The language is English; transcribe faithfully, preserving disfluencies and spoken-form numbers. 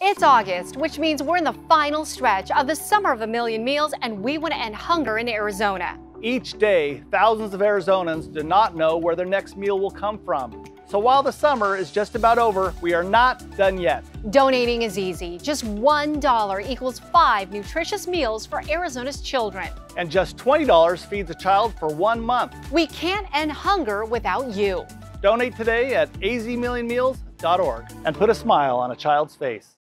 It's August, which means we're in the final stretch of the Summer of a Million Meals, and we want to end hunger in Arizona. Each day, thousands of Arizonans do not know where their next meal will come from. So while the summer is just about over, we are not done yet. Donating is easy. Just one dollar equals five nutritious meals for Arizona's children. And just twenty dollars feeds a child for one month. We can't end hunger without you. Donate today at a z million meals dot org and put a smile on a child's face.